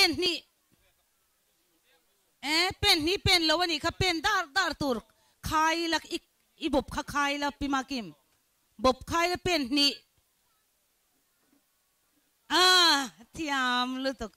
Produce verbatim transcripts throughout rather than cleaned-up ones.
pen ni eh pen ni pen lo ani kha pen dar dar tur khai lak ik i bob kha khai la pimakim bob khai la pen ni ah tiam lutok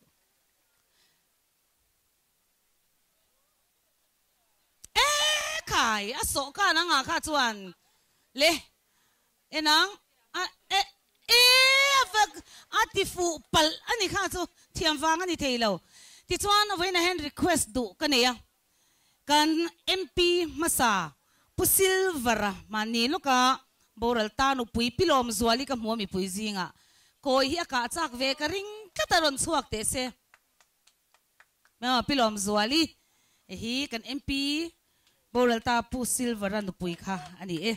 eh khai aso ka na nga kha chuan le enang a e e vak atifu pal ani kha chu thiam wang ani theilo ti chuan voina hen request du kaneya kan M P masa pusil vara mani loka boral tanu pui pilom zuali ka muami pui zinga koi hi ka chak ve ka ring kataron chuak te se ma pilom zuali hi kan M P boral ta pusil vara nu pui kha ani e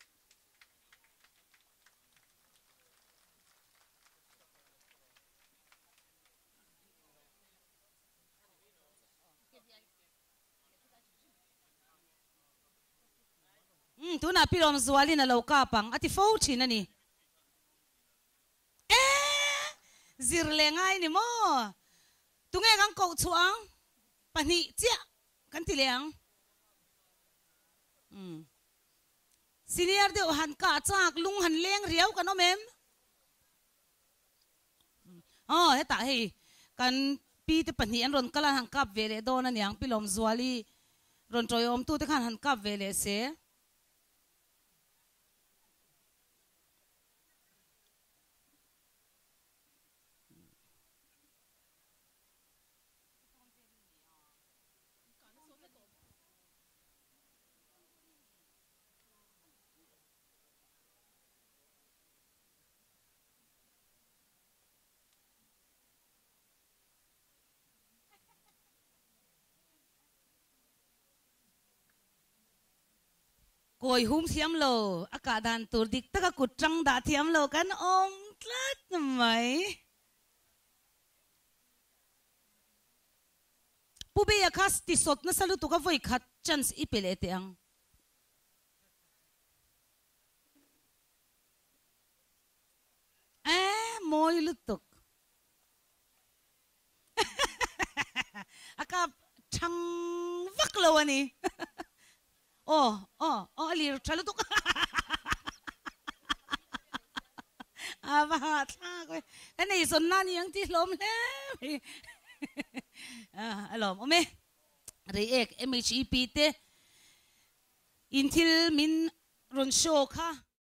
tu na pilom zuali na loka pang ati fo china ni eh zirle ngai ni mo tu nge gang ko chuang pani chia kan ti leng um senior de han ka chak lung han leng riau kan o mem oh heta hei kan pi te pani an ron kala han kap vele do na niang pilom zuali ron troyom tu te khan han kap vele se koi hum thiam lo aka dan tur dik taka kutrang da thiam lo kan om tlat mai pube ya khas ti sot na salu tu ka voi khat chance ipele te ang eh moi lutuk aka thang vak lo ani oh oh oh lir chalu tuk ava tha ko cái này son nan yang ti lom le ah alom ome re ek M H E P te intil min ron show kha